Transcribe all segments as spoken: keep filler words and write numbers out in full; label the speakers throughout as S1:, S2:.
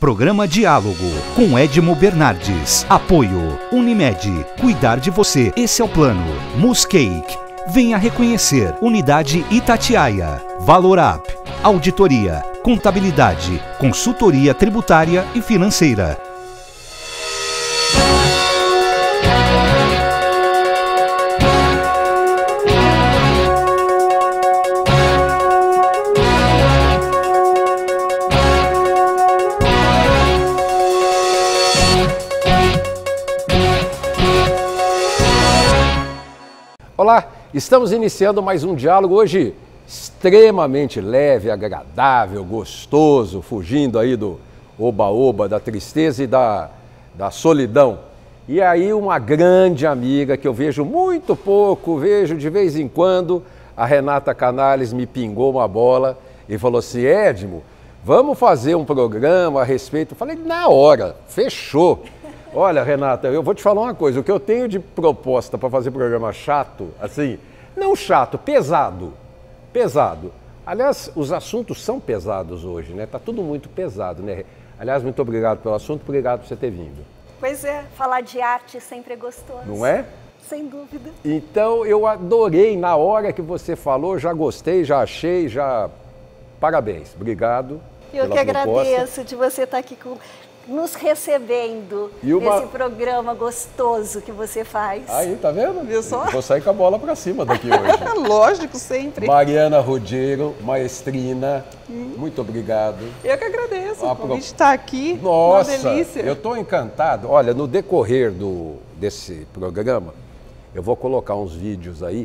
S1: Programa Diálogo, com Edmo Bernardes. Apoio Unimed. Cuidar de você, esse é o plano. Muscake. Venha reconhecer. Unidade Itatiaia. Valorap. Auditoria, contabilidade, consultoria tributária e financeira.
S2: Olá, estamos iniciando mais um diálogo hoje extremamente leve, agradável, gostoso, fugindo aí do oba-oba, da tristeza e da, da solidão. E aí uma grande amiga que eu vejo muito pouco, vejo de vez em quando, a Renata Canales me pingou uma bola e falou assim: Edmo, vamos fazer um programa a respeito. Eu falei, na hora, fechou. Olha, Renata, eu vou te falar uma coisa, o que eu tenho de proposta para fazer programa chato, assim, não chato, pesado, pesado. Aliás, os assuntos são pesados hoje, né? Tá tudo muito pesado, né? Aliás, muito obrigado pelo assunto, obrigado por você ter vindo.
S3: Pois é, falar de arte sempre é gostoso.
S2: Não é?
S3: Sem dúvida.
S2: Então, eu adorei, na hora que você falou, já gostei, já achei, já... Parabéns, obrigado.
S3: Eu que agradeço de você estar aqui com... nos recebendo
S2: uma...
S3: nesse programa gostoso que você faz.
S2: Aí, tá vendo?
S4: Viu só?
S2: Vou sair com a bola pra cima daqui hoje.
S4: Lógico, sempre.
S2: Mariana Ruggiero, maestrina, hum. muito obrigado.
S4: Eu que agradeço,
S2: a
S4: o convite estar aqui,
S2: Nossa,
S4: uma delícia.
S2: Eu estou encantado. Olha, no decorrer do, desse programa, eu vou colocar uns vídeos aí,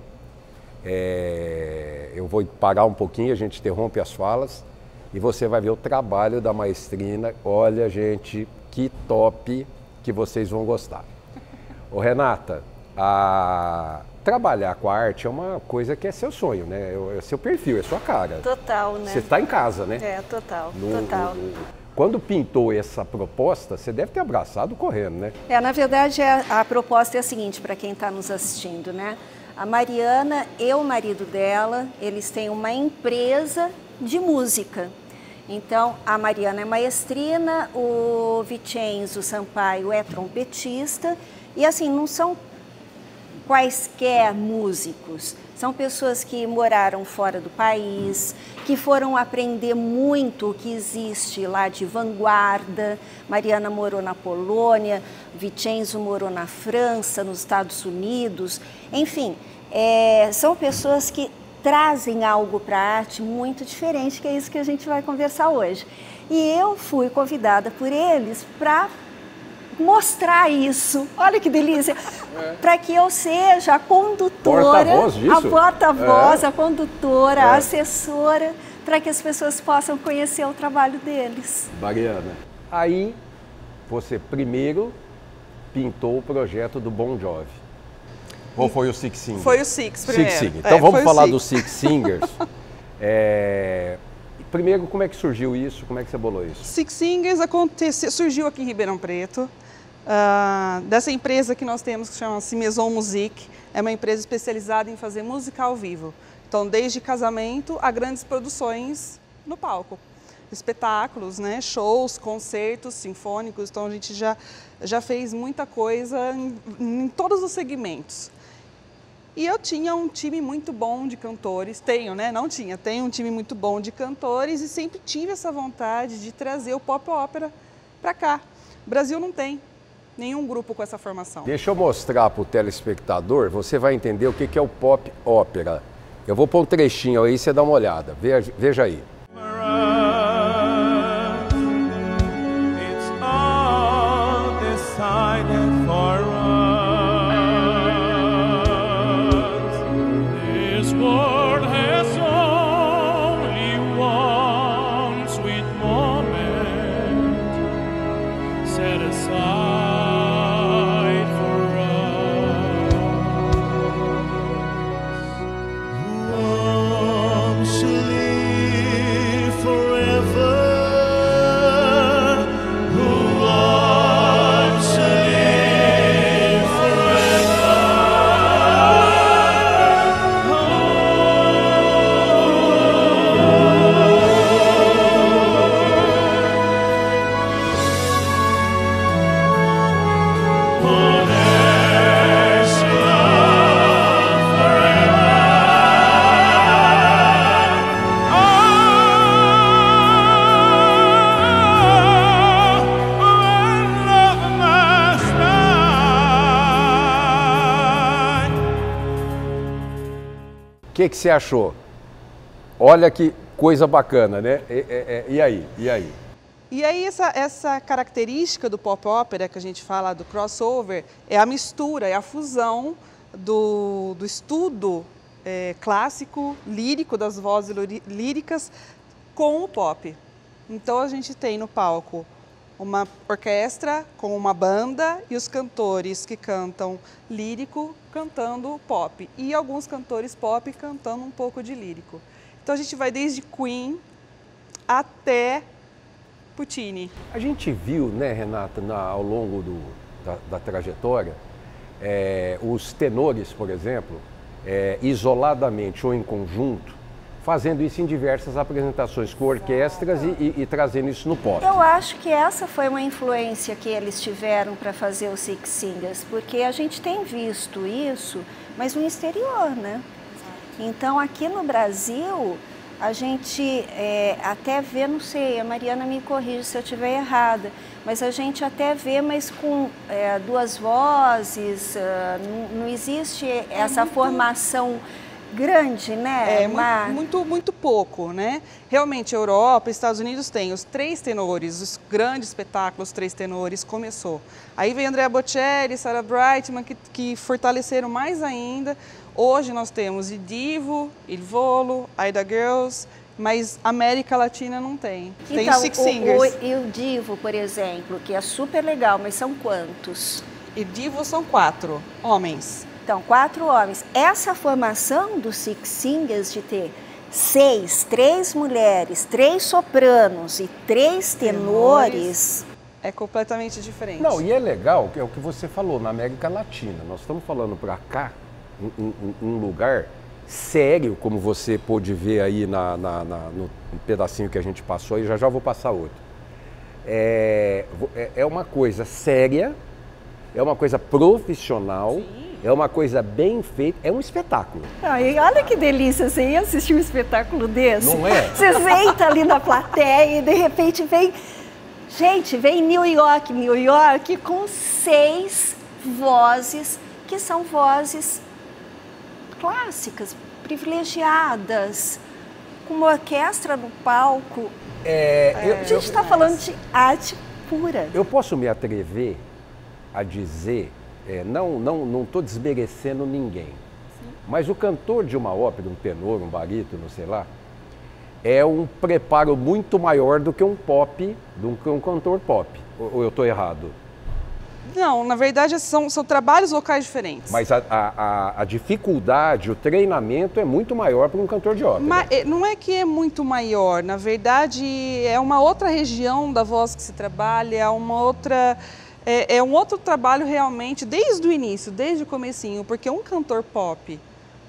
S2: é, eu vou parar um pouquinho, a gente interrompe as falas, e você vai ver o trabalho da maestrina. Olha, gente, que top, que vocês vão gostar. Ô, Renata, a... trabalhar com a arte é uma coisa que é seu sonho, né? É seu perfil, é sua cara.
S3: Total, né?
S2: Você está em casa, né?
S3: É, total,
S2: no,
S3: total.
S2: No, quando pintou essa proposta, você deve ter abraçado correndo, né?
S3: É, na verdade, a, a proposta é a seguinte, para quem está nos assistindo, né? A Mariana e o marido dela, eles têm uma empresa de música. Então, a Mariana é maestrina, o Vicenzo Sampaio é trompetista, e assim, não são quaisquer músicos, são pessoas que moraram fora do país, que foram aprender muito o que existe lá de vanguarda. Mariana morou na Polônia, Vicenzo morou na França, nos Estados Unidos, enfim, é, são pessoas que trazem algo para a arte muito diferente, que é isso que a gente vai conversar hoje. E eu fui convidada por eles para mostrar isso. Olha que delícia! É. Para que eu seja a condutora,
S2: porta-voz disso?
S3: a porta-voz,
S2: é.
S3: a condutora,
S2: é.
S3: a assessora, para que as pessoas possam conhecer o trabalho deles.
S2: Mariana, aí você primeiro pintou o projeto do Bon Jovi. Ou foi o Six Singers?
S4: Foi o Six primeiro.
S2: Six Singers. Então
S4: é,
S2: vamos falar
S4: Six.
S2: dos Six Singers. é... Primeiro, como é que surgiu isso? Como é que você bolou isso?
S4: Six Singers aconteceu, surgiu aqui em Ribeirão Preto, uh, dessa empresa que nós temos que chama-se Maison Musique. É uma empresa especializada em fazer música ao vivo. Então, desde casamento a grandes produções no palco. Espetáculos, né? Shows, concertos sinfônicos. Então, a gente já, já fez muita coisa em, em todos os segmentos. E eu tinha um time muito bom de cantores, tenho, né? Não tinha, tenho um time muito bom de cantores e sempre tive essa vontade de trazer o pop ópera para cá. O Brasil não tem nenhum grupo com essa formação.
S2: Deixa eu mostrar para o telespectador, você vai entender o que é o pop ópera. Eu vou pôr um trechinho aí, você dá uma olhada, veja, veja aí. que, que você achou? Olha que coisa bacana, né? E, e, e aí? E aí?
S4: E aí essa, essa característica do pop ópera que a gente fala do crossover é a mistura, é a fusão do, do estudo é, clássico, lírico, das vozes líricas com o pop. Então a gente tem no palco uma orquestra com uma banda e os cantores que cantam lírico cantando pop e alguns cantores pop cantando um pouco de lírico. Então a gente vai desde Queen até Puccini.
S2: A gente viu, né, Renata, na, ao longo do, da, da trajetória, é, os tenores, por exemplo, é, isoladamente ou em conjunto, fazendo isso em diversas apresentações com orquestras e, e, e trazendo isso no pop.
S3: Eu acho que essa foi uma influência que eles tiveram para fazer o Six Singers, porque a gente tem visto isso, mas no exterior, né? Então, aqui no Brasil, a gente é, até vê, não sei, a Mariana me corrige se eu estiver errada, mas a gente até vê, mas com é, duas vozes, uh, não, não existe essa é muito... formação grande, né?
S4: É, Uma... muito, muito pouco, né? Realmente, Europa, Estados Unidos tem os três tenores, os grandes espetáculos três tenores, começou. Aí vem Andrea Bocelli, Sarah Brightman, que, que fortaleceram mais ainda. Hoje nós temos Il Divo, Il Volo, Aida Girls, mas América Latina não tem. Tem
S3: então,
S4: os Six Singers.
S3: O, o Il Divo, por exemplo, que é super legal, mas são quantos?
S4: Il Divo são quatro homens.
S3: Então, quatro homens. Essa formação dos Six Singers de ter seis, três mulheres, três sopranos e três tenores... tenores
S4: é completamente diferente.
S2: Não, e é legal, que é o que você falou, na América Latina. Nós estamos falando para cá, um, um, um lugar sério, como você pôde ver aí na, na, na, no pedacinho que a gente passou, e já já vou passar outro. É, é uma coisa séria, é uma coisa profissional, sim, é uma coisa bem feita, é um espetáculo.
S3: Ai, olha que delícia, você ia assistir um espetáculo desse?
S2: Não é?
S3: Você senta ali na plateia e de repente vem... Gente, vem New York, New York com seis vozes, que são vozes clássicas, privilegiadas, com uma orquestra no palco.
S2: É, eu,
S3: a gente está falando de arte pura.
S2: Eu posso me atrever a dizer, é, não não não estou desmerecendo ninguém, sim, mas o cantor de uma ópera, um tenor, um barítono, sei lá, é um preparo muito maior do que um pop, do que um cantor pop. Ou, ou eu estou errado?
S4: Não, na verdade são, são trabalhos vocais diferentes.
S2: Mas a, a, a dificuldade, o treinamento é muito maior para um cantor de ópera.
S4: Mas, não é que é muito maior, na verdade é uma outra região da voz que se trabalha, é uma outra... É, é um outro trabalho realmente, desde o início, desde o comecinho, porque um cantor pop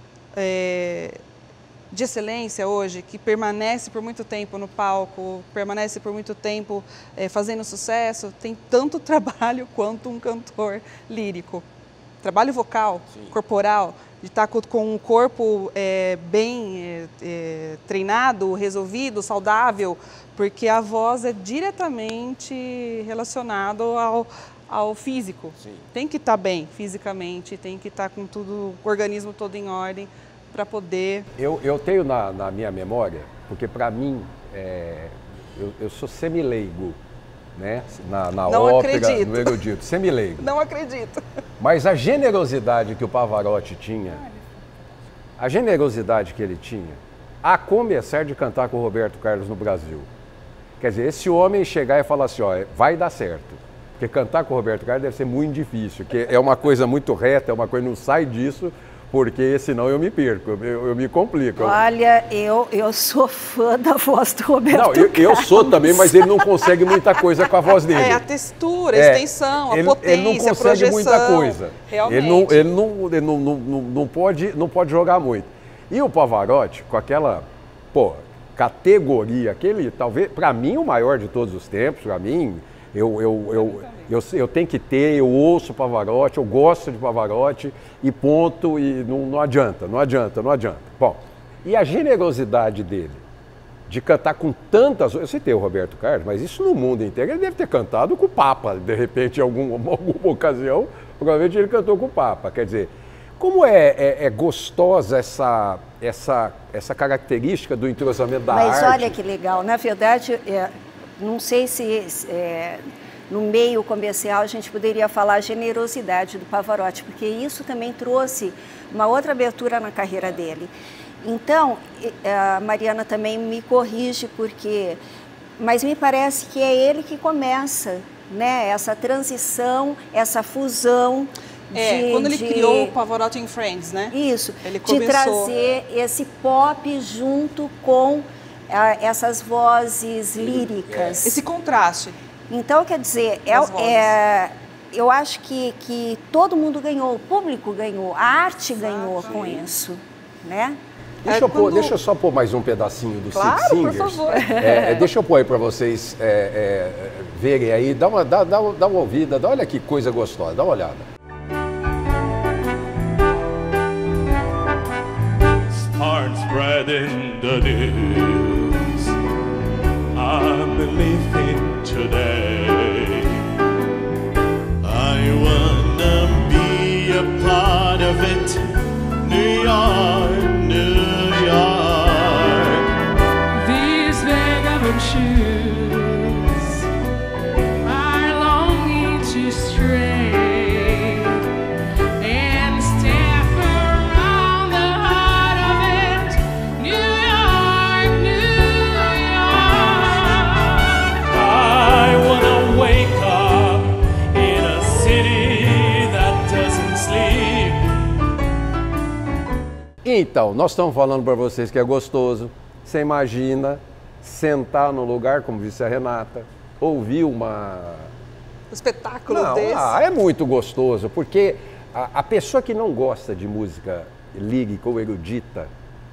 S4: é, de excelência hoje, que permanece por muito tempo no palco, permanece por muito tempo é, fazendo sucesso, tem tanto trabalho quanto um cantor lírico. Trabalho vocal, sim, corporal, de estar com, com um corpo é, bem é, é, treinado, resolvido, saudável, porque a voz é diretamente relacionada ao, ao físico. Sim. Tem que estar bem fisicamente, tem que estar com tudo, o organismo todo em ordem para poder...
S2: Eu, eu tenho na, na minha memória, porque para mim, é, eu, eu sou semileigo, né? Na, na
S4: Não
S2: ópera,
S4: acredito.
S2: no erudito, semileigo.
S4: Não acredito.
S2: Mas a generosidade que o Pavarotti tinha, a generosidade que ele tinha, a começar de cantar com o Roberto Carlos no Brasil. Quer dizer, esse homem chegar e falar assim, ó, vai dar certo. Porque cantar com o Roberto Carlos deve ser muito difícil, porque é uma coisa muito reta, é uma coisa, não sai disso, porque senão eu me perco, eu, eu me complico.
S3: Olha, eu, eu sou fã da voz do Roberto
S2: Não, eu,
S3: Carlos.
S2: eu sou também, mas ele não consegue muita coisa com a voz dele.
S4: É, a textura, a extensão,
S2: é,
S4: a
S2: ele,
S4: potência,
S2: ele não consegue
S4: a projeção.
S2: muita coisa.
S4: Realmente.
S2: Ele, não, ele, não, ele não, não, não, não, pode, não pode jogar muito. E o Pavarotti, com aquela, pô, categoria, aquele, talvez, para mim, o maior de todos os tempos, para mim, eu, eu, eu, eu, eu tenho que ter, eu ouço Pavarotti, eu gosto de Pavarotti, e ponto, e não, não adianta, não adianta, não adianta. Bom, e a generosidade dele, de cantar com tantas... Eu citei o Roberto Carlos, mas isso no mundo inteiro, ele deve ter cantado com o Papa, de repente, em algum, alguma ocasião, provavelmente ele cantou com o Papa, quer dizer... Como é, é, é gostosa essa, essa, essa característica do entrosamento da
S3: Mas
S2: arte.
S3: Mas olha que legal, na verdade, é, não sei se é, no meio comercial a gente poderia falar a generosidade do Pavarotti, porque isso também trouxe uma outra abertura na carreira dele. Então, a Mariana também me corrige, porque, mas me parece que é ele que começa, né, essa transição, essa fusão.
S4: É,
S3: de,
S4: quando ele
S3: de,
S4: criou o Pavarotti and Friends, né?
S3: Isso,
S4: ele
S3: de trazer esse pop junto com ah, essas vozes líricas.
S4: Esse contraste.
S3: Então, quer dizer, é, é, eu acho que, que todo mundo ganhou, o público ganhou, a arte ganhou com isso, né?
S2: Deixa,
S4: é
S2: eu
S4: quando...
S2: pôr, deixa eu só pôr mais um pedacinho do
S4: claro,
S2: Six Singers.
S4: Por favor.
S2: É, deixa eu pôr aí para vocês é, é, verem aí, dá uma, dá, dá, dá uma ouvida, dá, olha que coisa gostosa, dá uma olhada.
S5: Start spreading the news. I'm believing today. I wanna be a part of it. New York, New York. These vagabond shoes are longing to stray.
S2: Então, nós estamos falando para vocês que é gostoso. Você imagina sentar num lugar, como disse a Renata, ouvir uma...
S4: Um espetáculo
S2: não,
S4: desse.
S2: Ah, é muito gostoso, porque a, a pessoa que não gosta de música lírica ou erudita,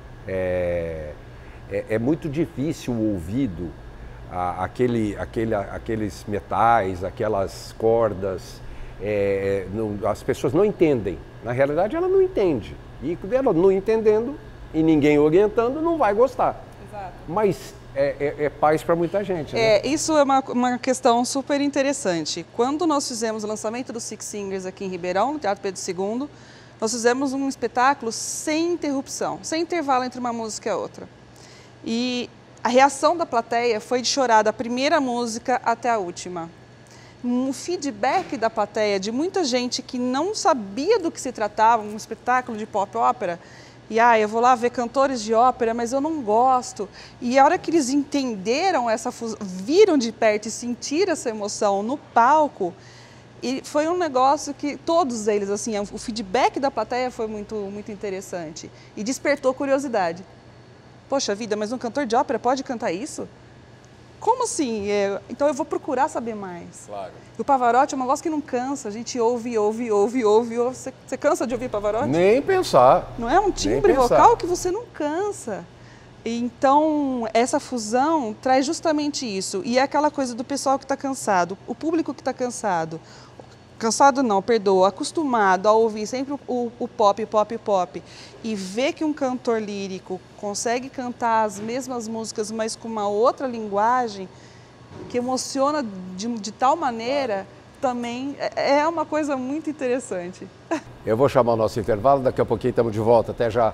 S2: é, é, é muito difícil o ouvido, a, aquele, aquele, aqueles metais, aquelas cordas, é, não, as pessoas não entendem. Na realidade, ela não entende. E ela não entendendo e ninguém orientando, não vai gostar. Exato. Mas é, é, é paz para muita gente, né?
S4: É, isso é uma, uma questão super interessante. Quando nós fizemos o lançamento do Six Singers aqui em Ribeirão, no Teatro Pedro segundo, nós fizemos um espetáculo sem interrupção, sem intervalo entre uma música e a outra. E a reação da plateia foi de chorar da primeira música até a última. Um feedback da plateia de muita gente que não sabia do que se tratava, um espetáculo de pop ópera, e ah, eu vou lá ver cantores de ópera, mas eu não gosto. E a hora que eles entenderam essa fusão, viram de perto e sentiram essa emoção no palco, e foi um negócio que todos eles, assim, o feedback da plateia foi muito, muito interessante e despertou curiosidade. Poxa vida, mas um cantor de ópera pode cantar isso? Como assim? É, então eu vou procurar saber mais.
S2: Claro.
S4: O Pavarotti é uma voz que não cansa, a gente ouve, ouve, ouve, ouve, ouve. Você, você cansa de ouvir Pavarotti?
S2: Nem pensar.
S4: Não é um timbre vocal que você não cansa. Então, essa fusão traz justamente isso. E é aquela coisa do pessoal que está cansado, o público que está cansado. Cansado não, perdoa, acostumado a ouvir sempre o, o pop, pop, pop. E ver que um cantor lírico consegue cantar as mesmas músicas, mas com uma outra linguagem, que emociona de, de tal maneira, também é uma coisa muito interessante.
S2: Eu vou chamar o nosso intervalo, daqui a pouquinho estamos de volta. Até já.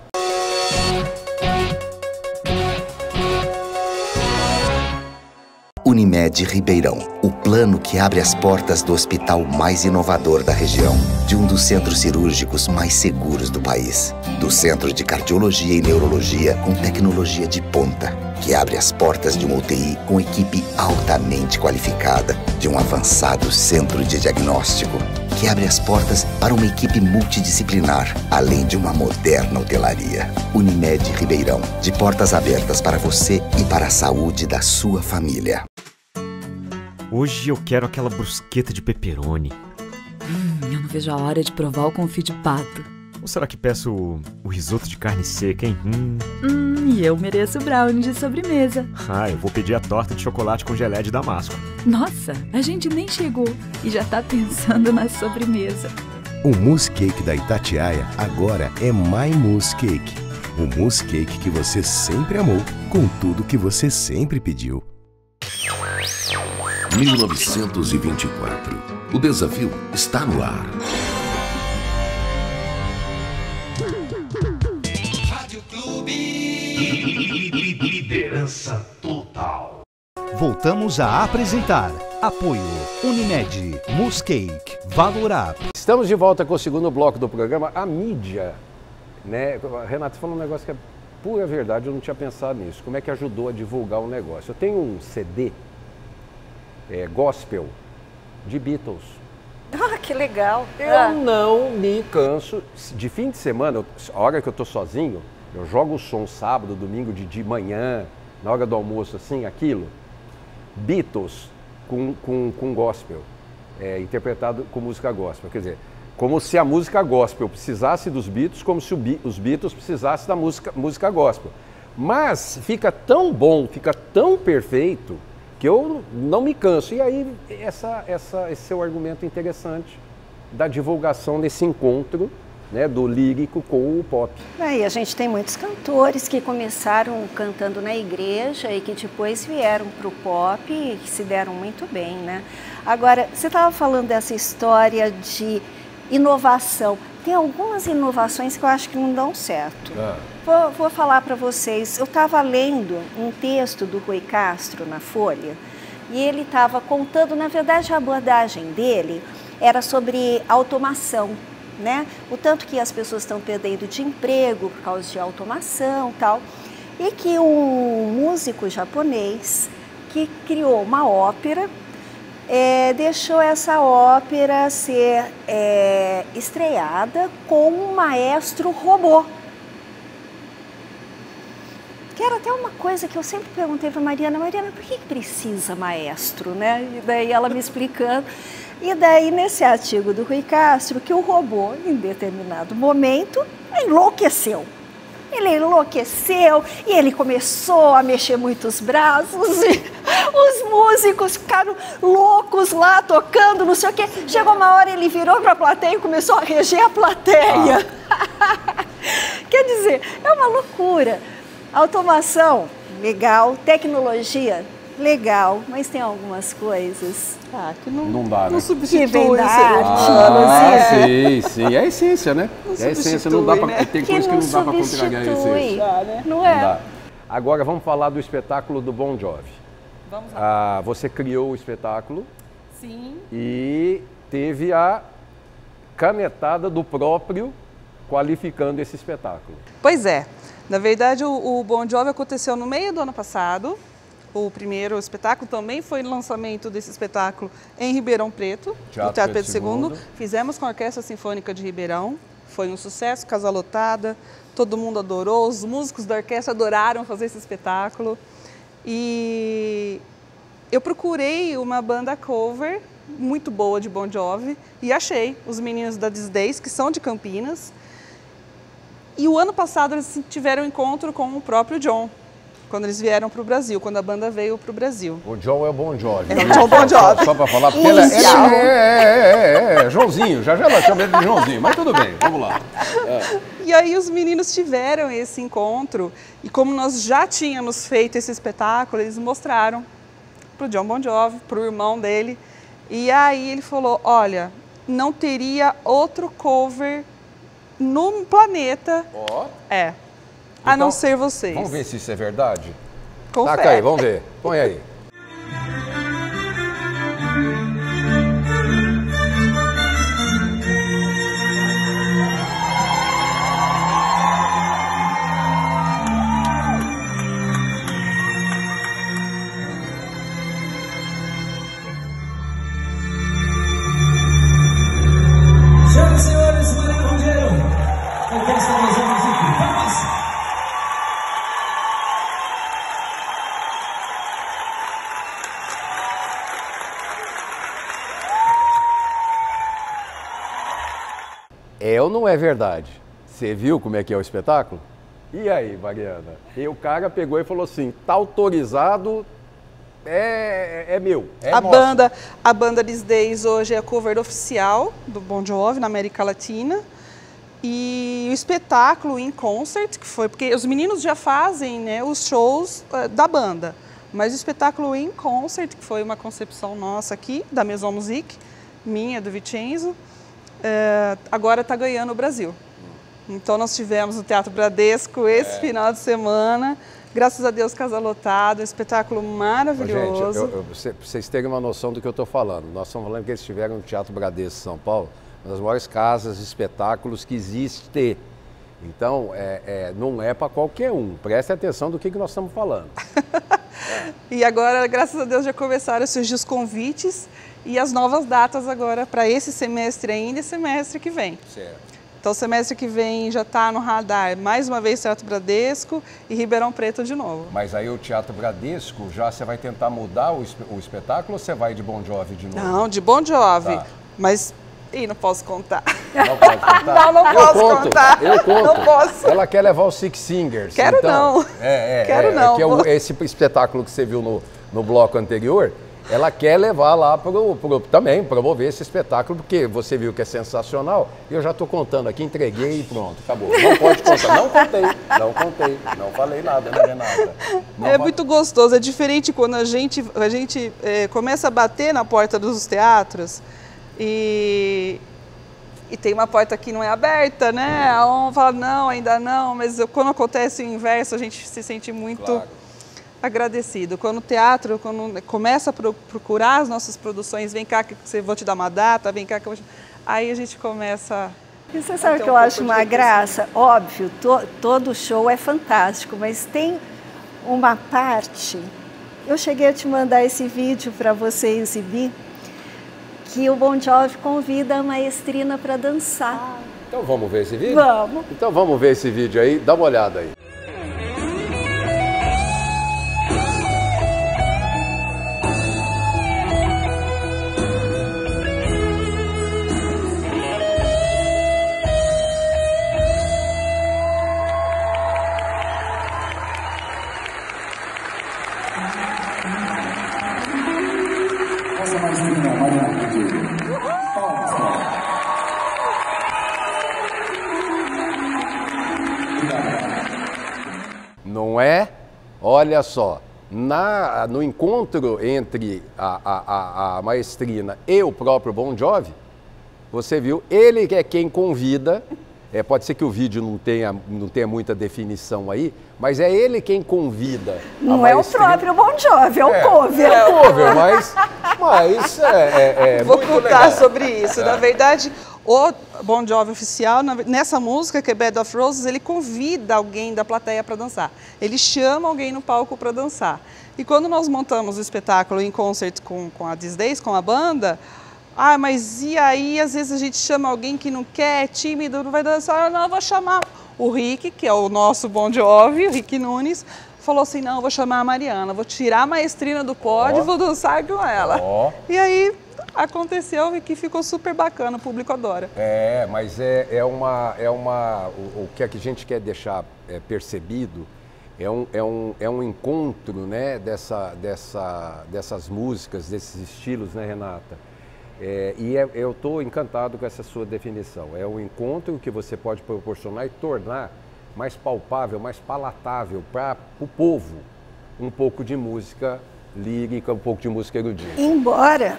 S6: Unimed Ribeirão, o plano que abre as portas do hospital mais inovador da região, de um dos centros cirúrgicos mais seguros do país, do Centro de Cardiologia e Neurologia com tecnologia de ponta, que abre as portas de uma U T I com equipe altamente qualificada, de um avançado centro de diagnóstico, que abre as portas para uma equipe multidisciplinar, além de uma moderna hotelaria. Unimed Ribeirão, de portas abertas para você e para a saúde da sua família.
S7: Hoje eu quero aquela brusqueta de pepperoni.
S8: Hum, eu não vejo a hora de provar o confit de pato.
S7: Ou será que peço o, o risoto de carne seca, hein? Hum.
S8: Hum, e eu mereço o brownie de sobremesa.
S7: Ah, eu vou pedir a torta de chocolate com geleia de damasco.
S8: Nossa, a gente nem chegou e já tá pensando na sobremesa.
S9: O mousse cake da Itatiaia agora é My Mousse Cake. O mousse cake que você sempre amou, com tudo que você sempre pediu.
S10: mil novecentos e vinte e quatro. O desafio está no ar.
S1: voltamos a apresentar. Apoio Unimed, Muscake, Valorap.
S2: Estamos de volta com o segundo bloco do programa. A mídia, né? Renato, você falou um negócio que é pura verdade, eu não tinha pensado nisso. Como é que ajudou a divulgar o negócio? Eu tenho um C D é, gospel de Beatles.
S3: Ah, que legal.
S2: Eu
S3: ah.
S2: não me canso. De fim de semana, eu, a hora que eu tô sozinho, eu jogo o som sábado, domingo, de, de manhã, na hora do almoço, assim, aquilo. Beatles com, com, com gospel, é, interpretado com música gospel. Quer dizer, como se a música gospel precisasse dos Beatles, como se o, os Beatles precisassem da música, música gospel. Mas fica tão bom, fica tão perfeito, que eu não me canso. E aí, essa, essa, esse seu argumento interessante da divulgação desse encontro, né, do lírico com o pop.
S3: É, e a gente tem muitos cantores que começaram cantando na igreja e que depois vieram para o pop e que se deram muito bem, né? Agora, você estava falando dessa história de inovação. Tem algumas inovações que eu acho que não dão certo. Ah. Vou, vou falar para vocês. Eu estava lendo um texto do Rui Castro na Folha e ele estava contando, na verdade, a abordagem dele era sobre automação, né? O tanto que as pessoas estão perdendo de emprego por causa de automação e tal. E que um músico japonês que criou uma ópera É, deixou essa ópera ser é, estreada com um maestro robô. Que era até uma coisa que eu sempre perguntei para a Mariana, Mariana, por que precisa maestro, né? E daí ela me explicando. E daí nesse artigo do Rui Castro, que o robô, em determinado momento, enlouqueceu. Ele enlouqueceu e ele começou a mexer muitos braços e os músicos ficaram loucos lá, tocando, não sei o quê. Chegou uma hora, ele virou para a plateia e começou a reger a plateia. Ah. Quer dizer, é uma loucura. Automação, legal. Tecnologia, legal. Mas tem algumas coisas
S4: ah, que não,
S2: não dá, né?
S4: Não substitui.
S3: Que vem da arte,
S2: ah, sim, sim. É a essência, né?
S4: Não
S2: é a essência, não dá pra,
S4: né?
S2: tem
S3: que
S2: coisa que
S3: não
S2: não dá para contrariar a essência.
S3: Dá, né? Não é?
S2: Não dá. Agora vamos falar do espetáculo do Bon Jovi.
S4: Vamos lá.
S2: Ah, você criou o espetáculo.
S4: Sim.
S2: E teve a canetada do próprio qualificando esse espetáculo.
S4: Pois é. Na verdade, o, o Bon Jovi aconteceu no meio do ano passado. O primeiro espetáculo também foi o lançamento desse espetáculo em Ribeirão Preto,
S2: Teatro
S4: no Teatro Pedro
S2: Pedro
S4: segundo.
S2: segundo.
S4: Fizemos com a Orquestra Sinfônica de Ribeirão. Foi um sucesso, casa lotada, todo mundo adorou, os músicos da orquestra adoraram fazer esse espetáculo. E eu procurei uma banda cover muito boa de Bon Jovi e achei os meninos da Disdays, que são de Campinas. E o ano passado eles tiveram um encontro com o próprio John, quando eles vieram para o Brasil, quando a banda veio para o Brasil.
S2: O John é o Bon Jovi.
S4: É o John Bon Jovi.
S2: Só, só para falar, porque ele é, ele é, é, é, é, Joãozinho, já já ela chama ele de Joãozinho, mas tudo bem, vamos lá. É.
S4: E aí os meninos tiveram esse encontro e como nós já tínhamos feito esse espetáculo, eles mostraram para o John Bon Jovi, para o irmão dele. E aí ele falou, olha, não teria outro cover no planeta.
S2: Ó.
S4: É. A
S2: Então,
S4: não ser vocês.
S2: Vamos ver se isso é verdade?
S4: Confere.
S2: Taca aí, vamos ver. Põe aí.
S10: Senhoras e senhores, Maria Rogério, Orquestra Brasil Music, vamos!
S2: É ou não é verdade? Você viu como é que é o espetáculo? E aí, Mariana? E o cara pegou e falou assim, tá autorizado, é, é meu, é
S4: a
S2: nosso.
S4: banda, a banda Disdays hoje é a cover oficial do Bon Jovi na América Latina. E o espetáculo in concert, que foi porque os meninos já fazem, né, os shows uh, da banda, mas o espetáculo in concert, que foi uma concepção nossa aqui, da Maison Musique, minha, do Vincenzo, uh, agora está ganhando o Brasil. Então nós tivemos no Teatro Bradesco esse é. final de semana Graças a Deus, casa lotada, um espetáculo maravilhoso.
S2: Gente, eu, eu, pra vocês terem uma noção do que eu estou falando, nós estamos falando que eles estiveram no Teatro Bradesco de São Paulo, uma das maiores casas de espetáculos que existe. Então, é, é, não é para qualquer um. Preste atenção do que, que nós estamos falando.
S4: é. E agora, graças a Deus, já começaram a surgir os convites e as novas datas agora para esse semestre ainda e semestre que vem.
S2: Certo.
S4: Então, semestre que vem já está no radar, mais uma vez, Teatro Bradesco e Ribeirão Preto de novo.
S2: Mas aí o Teatro Bradesco, já você vai tentar mudar o, o espetáculo ou você vai de Bon Jovi de novo?
S4: Não, de Bon Jovi,
S2: tá.
S4: Mas... Ih, não posso contar.
S2: Não pode contar?
S4: Não, não
S2: eu
S4: posso
S2: conto,
S4: contar.
S2: Eu conto.
S4: Não posso.
S2: Ela quer levar os Six Singers.
S4: Quero
S2: então,
S4: não.
S2: É, é,
S4: Quero
S2: é,
S4: não.
S2: Que é o, esse espetáculo que você viu no, no bloco anterior, ela quer levar lá pro, pro, também, promover esse espetáculo, porque você viu que é sensacional. E eu já estou contando aqui, entreguei e pronto, acabou. Não pode contar. Não contei, não contei, não falei nada, né, Renata? Não
S4: é
S2: fal...
S4: muito gostoso, é diferente quando a gente, a gente é, começa a bater na porta dos teatros e... E tem uma porta que não é aberta, né? Um fala, não, ainda não, mas quando acontece o inverso, a gente se sente muito claro. agradecido. Quando o teatro quando começa a procurar as nossas produções, vem cá que eu vou te dar uma data, vem cá que eu vou te... Aí a gente começa...
S3: E você sabe o que eu acho uma graça? Óbvio, to, todo show é fantástico, mas tem uma parte... Eu cheguei a te mandar esse vídeo para você exibir, que o Bon Jovi convida a maestrina para dançar.
S2: Então vamos ver esse vídeo?
S3: Vamos.
S2: Então vamos ver esse vídeo aí, dá uma olhada aí. Não é? Olha só, na, no encontro entre a, a, a, a maestrina e o próprio Bon Jovi, você viu, ele é quem convida, é, pode ser que o vídeo não tenha, não tenha muita definição aí, mas é ele quem convida.
S3: Não é o próprio Bon Jovi, é o
S2: é,
S3: cover.
S2: É o cover, mas, mas é, é, é
S4: Vou
S2: muito
S4: contar
S2: legal.
S4: sobre isso.
S2: É.
S4: Na verdade, o Bon Jovi oficial, nessa música, que é Bed of Roses, ele convida alguém da plateia para dançar. Ele chama alguém no palco para dançar. E quando nós montamos o espetáculo em concert com, com a These Days, com a banda, ah, mas e aí, às vezes a gente chama alguém que não quer, é tímido, não vai dançar, eu não, eu vou chamar o Rick, que é o nosso Bon Jovi, o Rick Nunes, falou assim, não, eu vou chamar a Mariana, vou tirar a maestrina do pódio e oh. vou dançar com ela.
S2: Oh.
S4: E aí aconteceu e que ficou super bacana, o público adora.
S2: É, mas é, é uma, é uma o, o que a gente quer deixar é, percebido é um, é, um, é um encontro, né, dessa, dessa, dessas músicas, desses estilos, né, Renata? É, e é, eu estou encantado com essa sua definição. É um encontro que você pode proporcionar e tornar mais palpável, mais palatável para o povo um pouco de música lírica, um pouco de música erudita.
S3: Embora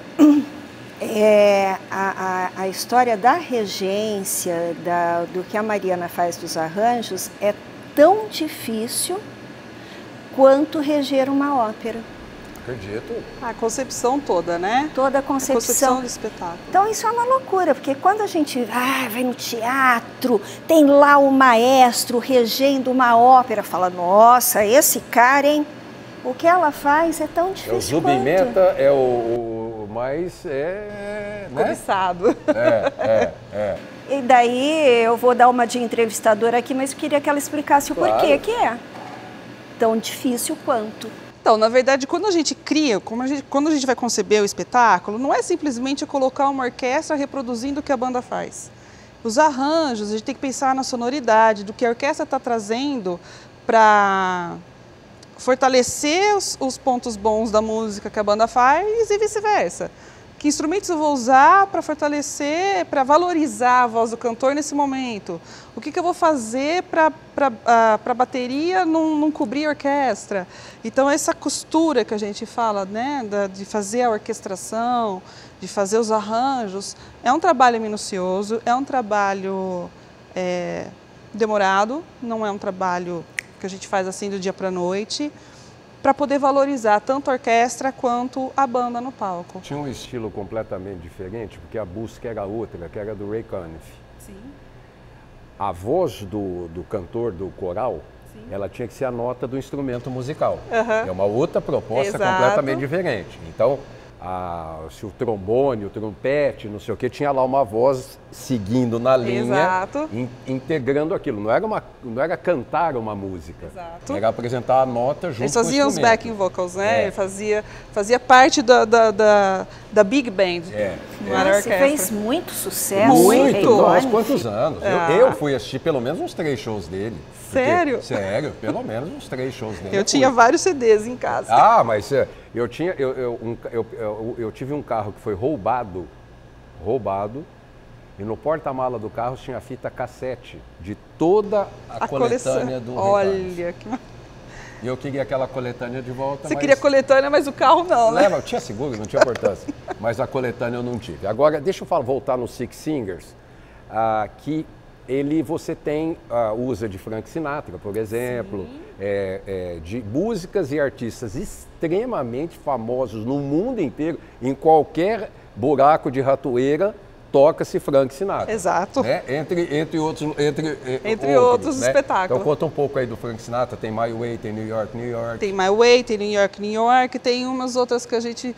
S3: é, a, a, a história da regência, da, do que a Mariana faz dos arranjos, é tão difícil quanto reger uma ópera.
S2: Acredito.
S4: A concepção toda, né?
S3: Toda a concepção.
S4: A concepção do espetáculo.
S3: Então isso é uma loucura, porque quando a gente ah, vai no teatro, tem lá o maestro regendo uma ópera, fala, nossa, esse cara, hein? O que ela faz é tão difícil.
S2: É o Zubimeta é o, o mais é, né?
S4: cobiçado.
S2: É, é, é.
S3: E daí eu vou dar uma de entrevistadora aqui, mas eu queria que ela explicasse o
S2: Claro.
S3: porquê que é tão difícil quanto.
S4: Então, na verdade, quando a gente cria, como a gente, quando a gente vai conceber o espetáculo, não é simplesmente colocar uma orquestra reproduzindo o que a banda faz. Os arranjos, a gente tem que pensar na sonoridade, do que a orquestra está trazendo para fortalecer os, os pontos bons da música que a banda faz e vice-versa. Que instrumentos eu vou usar para fortalecer, para valorizar a voz do cantor nesse momento? O que, que eu vou fazer para a bateria não, não cobrir a orquestra? Então, essa costura que a gente fala, né, da, de fazer a orquestração, de fazer os arranjos, é um trabalho minucioso, é um trabalho é, demorado, não é um trabalho que a gente faz assim do dia para a noite, para poder valorizar tanto a orquestra quanto a banda no palco.
S2: Tinha um estilo completamente diferente, porque a busca era outra, que era do Ray Conniff.
S4: Sim.
S2: A voz do, do cantor do coral, sim, ela tinha que ser a nota do instrumento musical.
S4: Uhum.
S2: É uma outra proposta. Exato. Completamente diferente. Então, a, se o trombone, o trompete, não sei o que, tinha lá uma voz seguindo na linha, in, integrando aquilo. Não era, uma, não era cantar uma música, Exato. Era apresentar a nota junto.
S4: Eles faziam os backing vocals, né? É. Fazia, fazia parte da, da, da, da Big Band.
S2: É.
S3: Não era Você fez muito sucesso.
S2: Muito! Nossa, quantos anos? Ah. Eu, eu fui assistir pelo menos uns três shows dele. Porque,
S4: sério?
S2: Sério, pelo menos uns três shows dele.
S4: Eu, eu tinha vários C Ds em casa.
S2: Ah, mas eu, tinha, eu, eu, um, eu, eu, eu tive um carro que foi roubado, roubado, e no porta-mala do carro tinha fita cassete de toda a, a coletânea do
S4: Olha que...
S2: E eu queria aquela coletânea de volta.
S4: Você
S2: mas...
S4: queria coletânea, mas o carro não, né?
S2: Leva, tinha seguro, não tinha importância. Mas a coletânea eu não tive. Agora, deixa eu falar, voltar no Six Singers, uh, que ele, você tem, uh, usa de Frank Sinatra, por exemplo, é, é, de músicas e artistas extremamente famosos no mundo inteiro, em qualquer buraco de ratoeira, toca-se Frank Sinatra.
S4: Exato.
S2: Né? Entre, entre outros, entre,
S4: entre
S2: outros,
S4: outros
S2: né?
S4: espetáculos.
S2: Então conta um pouco aí do Frank Sinatra, tem My Way, tem New York, New York.
S4: Tem My Way, tem New York, New York, tem umas outras que a gente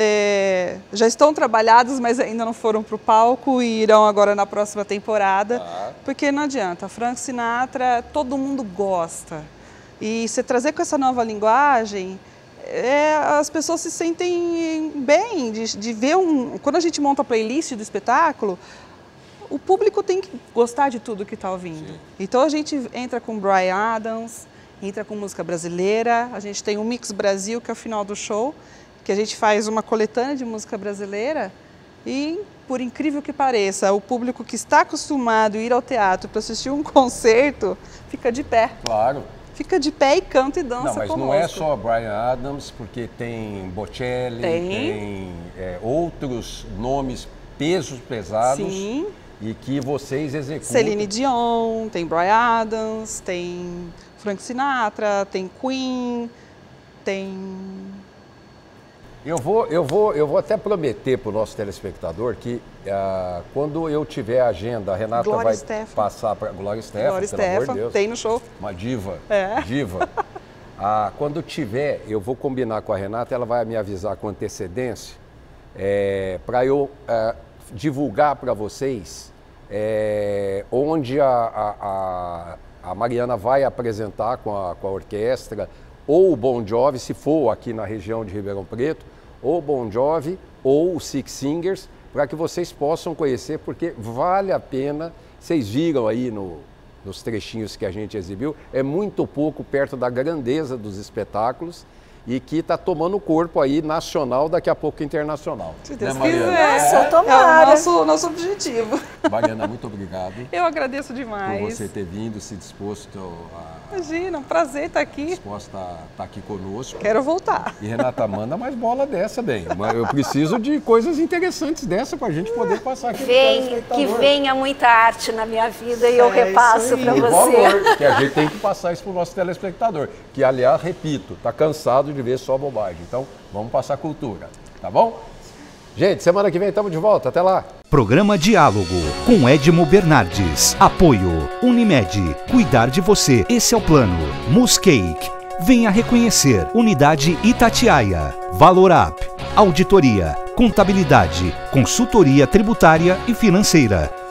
S4: é, já estão trabalhadas, mas ainda não foram para o palco e irão agora na próxima temporada, ah. porque não adianta, Frank Sinatra todo mundo gosta. E você trazer com essa nova linguagem, É, as pessoas se sentem bem de, de ver um... Quando a gente monta a playlist do espetáculo, o público tem que gostar de tudo que está ouvindo. Sim. Então a gente entra com Bryan Adams, entra com música brasileira, a gente tem o Mix Brasil, que é o final do show, que a gente faz uma coletânea de música brasileira e, por incrível que pareça, o público que está acostumado a ir ao teatro para assistir um concerto, fica de pé.
S2: Claro.
S4: Fica de pé e canta e dança
S2: Não, mas
S4: conosco.
S2: Não é só Bryan Adams, porque tem Bocelli, tem, tem é, outros nomes, pesos pesados.
S4: Sim.
S2: E que vocês executam.
S4: Celine Dion, tem Bryan Adams, tem Frank Sinatra, tem Queen, tem...
S2: Eu vou, eu vou, eu vou até prometer para o nosso telespectador que uh, quando eu tiver a agenda, a Renata
S4: Glória
S2: vai
S4: Stefan.
S2: passar para Glória Stefan,
S4: Glória
S2: pelo
S4: Stefan,
S2: amor de Deus.
S4: Tem no show.
S2: Uma diva,
S4: é.
S2: diva. Uh, quando tiver, eu vou combinar com a Renata, ela vai me avisar com antecedência, é, para eu uh, divulgar para vocês é, onde a, a, a, a Mariana vai apresentar com a, com a orquestra, ou o Bon Jovi, se for aqui na região de Ribeirão Preto, ou Bon Jovi, ou o Six Singers, para que vocês possam conhecer, porque vale a pena. Vocês viram aí no, nos trechinhos que a gente exibiu, é muito pouco perto da grandeza dos espetáculos e que está tomando corpo aí nacional, daqui a pouco internacional.
S4: Se Deus
S2: né,
S4: quiser,
S3: Nossa, tomara.
S4: É o nosso, nosso objetivo.
S2: Mariana, muito obrigado.
S4: Eu agradeço demais.
S2: Por você ter vindo, se disposto a...
S4: Imagina, um prazer estar aqui.
S2: Disposta a estar aqui conosco.
S4: Quero voltar.
S2: E Renata, manda mais bola dessa, bem. Eu preciso de coisas interessantes dessa para a gente poder passar aqui.
S3: Vem, que venha muita arte na minha vida e eu é repasso para você.
S2: Valor, que a gente tem que passar isso para o nosso telespectador. Que, aliás, repito, está cansado de ver só bobagem. Então, vamos passar cultura, tá bom? Gente, semana que vem estamos de volta. Até lá.
S1: Programa Diálogo com Edmo Bernardes. Apoio Unimed. Cuidar de você. Esse é o plano. Muscake. Venha reconhecer. Unidade Itatiaia. Valorap. Auditoria. Contabilidade. Consultoria tributária e financeira.